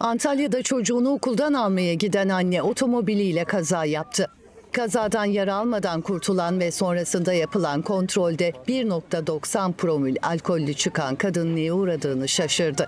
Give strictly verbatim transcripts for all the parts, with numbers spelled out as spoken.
Antalya'da çocuğunu okuldan almaya giden anne otomobiliyle kaza yaptı. Kazadan yara almadan kurtulan ve sonrasında yapılan kontrolde bir nokta doksan promil alkollü çıkan kadın neye uğradığını şaşırdı.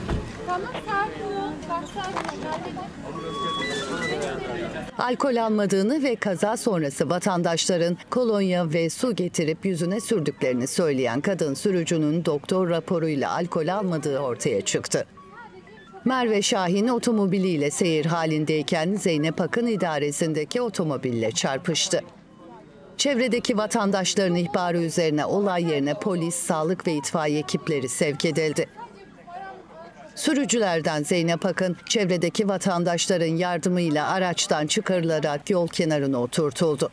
Alkol almadığını ve kaza sonrası vatandaşların kolonya ve su getirip yüzüne sürdüklerini söyleyen kadın sürücünün doktor raporuyla alkol almadığı ortaya çıktı. Merve Şahin otomobiliyle seyir halindeyken Zeynep Akın idaresindeki otomobille çarpıştı. Çevredeki vatandaşların ihbarı üzerine olay yerine polis, sağlık ve itfaiye ekipleri sevk edildi. Sürücülerden Zeynep Akın, çevredeki vatandaşların yardımıyla araçtan çıkarılarak yol kenarına oturtuldu.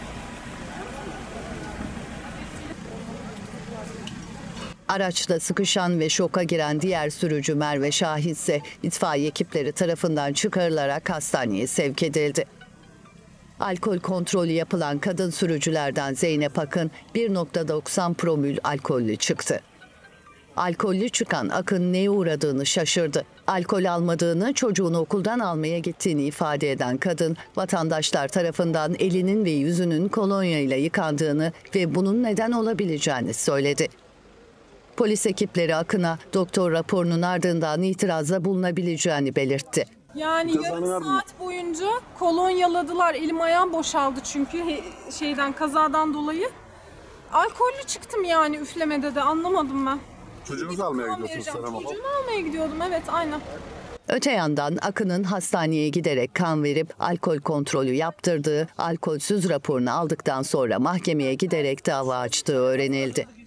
Araçla sıkışan ve şoka giren diğer sürücü Merve Şahin ise itfaiye ekipleri tarafından çıkarılarak hastaneye sevk edildi. Alkol kontrolü yapılan kadın sürücülerden Zeynep Akın bir nokta doksan promil alkollü çıktı. Alkollü çıkan Akın neye uğradığını şaşırdı. Alkol almadığını, çocuğunu okuldan almaya gittiğini ifade eden kadın, vatandaşlar tarafından elinin ve yüzünün kolonya ile yıkandığını ve bunun neden olabileceğini söyledi. Polis ekipleri Akın'a doktor raporunun ardından itirazda bulunabileceğini belirtti. Yani yarım saat boyunca kolonyaladılar. Elim ayağım boşaldı çünkü şeyden, kazadan dolayı. Alkollü çıktım yani, üflemede de anlamadım ben. Çocuğunuzu almaya gidiyorsunuz sanırım. Çocuğumu almaya gidiyordum, evet, aynen. Öte yandan Akın'ın hastaneye giderek kan verip alkol kontrolü yaptırdığı, alkolsüz raporunu aldıktan sonra mahkemeye giderek dava açtığı öğrenildi.